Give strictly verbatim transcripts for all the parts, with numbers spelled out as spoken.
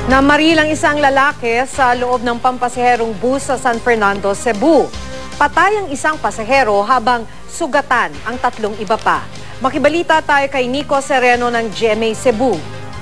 Namaril ang isang lalaki sa loob ng pampasaherong bus sa San Fernando, Cebu. Patay ang isang pasahero habang sugatan ang tatlong iba pa. Makibalita tayo kay Nico Sereno ng G M A Cebu.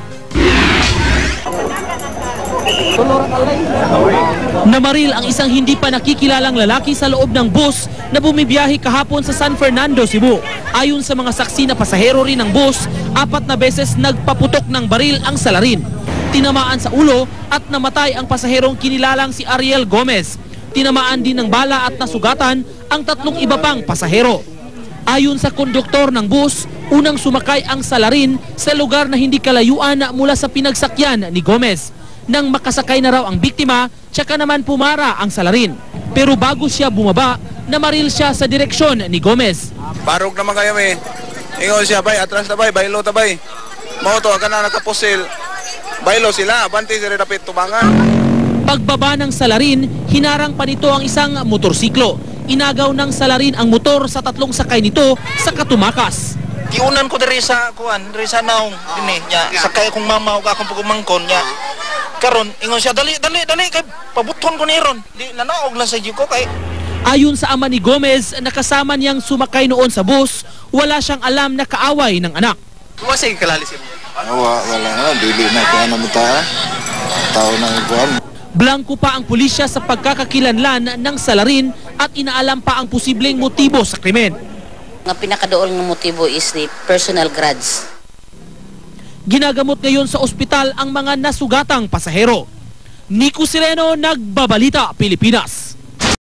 Namaril ang isang hindi pa nakikilalang lalaki sa loob ng bus na bumibiyahe kahapon sa San Fernando, Cebu. Ayon sa mga saksi na pasahero rin ng bus, apat na beses nagpaputok ng baril ang salarin. Tinamaan sa ulo at namatay ang pasaherong kinilalang si Ariel Gomez. Tinamaan din ng bala at nasugatan ang tatlong iba pang pasahero. Ayon sa konduktor ng bus, unang sumakay ang salarin sa lugar na hindi kalayuan mula sa pinagsakyan ni Gomez. Nang makasakay na raw ang biktima, tsaka naman pumara ang salarin. Pero bago siya bumaba, namaril siya sa direksyon ni Gomez. Barog naman kayo eh. Ingon siya, bay, atras na bay, baylo ta bay. Mauto, ka na nakapusil. Baylo sila, banti sila dapit tubangan. Pagbaba ng salarin, hinarang pa nito ang isang motorsiklo. Inagaw ng salarin ang motor sa tatlong sakay nito sa katumakas. Tiunan ko diri sa kuan, diri sa naong dinhi nya. Sakay akong mama ug akong pagumangkon nya. Karon ingon siya, dali dali dali kay pabuton ko ni ron. Di nanaog lang sa ko kay. Ayon sa ama ni Gomez, nakasama niyang sumakay noon sa bus, wala siyang alam na kaaway ng anak. Wa say kalalis mo. Wala, wala na, dili na kaya naman ta. Tao na iguan. Blanco pa ang pulisya sa pagkakakilanlan ng salarin at inaalam pa ang posibleng motibo sa krimen. Ang pinakadool ng motibo is the personal grudge. Ginagamot ngayon sa ospital ang mga nasugatang pasahero. Nico Sereno, Nagbabalita, Pilipinas.